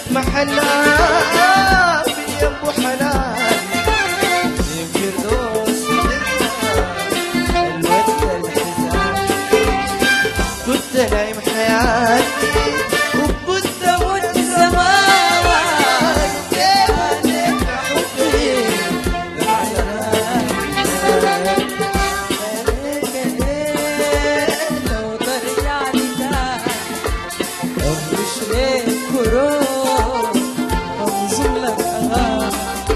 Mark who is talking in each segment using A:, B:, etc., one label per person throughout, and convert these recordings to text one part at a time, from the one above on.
A: محلها في يمه حنان في فردوس الود الحزان. كنت نايم حياتي وكنت اموت زمان كيف عليك حبي
B: لو ترجع لي تاني افرش ليك كروب انظم لك اغاني.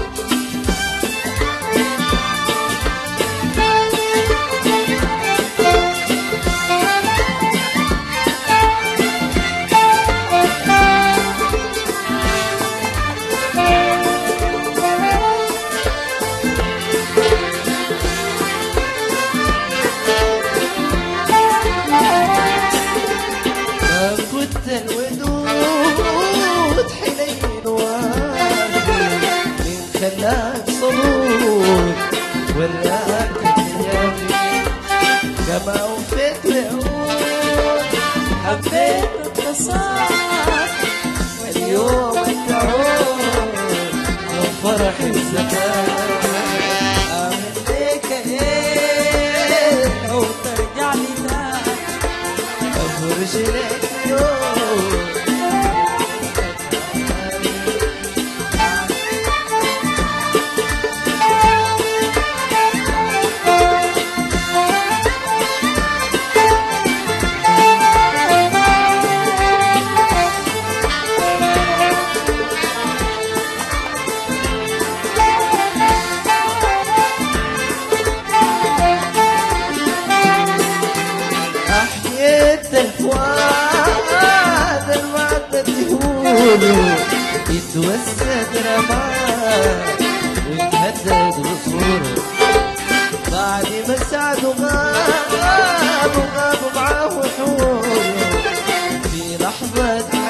A: كنت الودود حنين وارد من خلاك صبور وراك اليمين كما وفيت وعود
B: حبيت التصاعد
A: واليوم التعود يوم فرح الزمان.
B: اعمل ليك ايه لو ترجع لي تاني
A: افرج لك يوم أحييت الفؤاد المعدة تهونه يتوسد رماد ويتهدد وصوره بعد ما سعد وغاب معاه وحوله في لحظة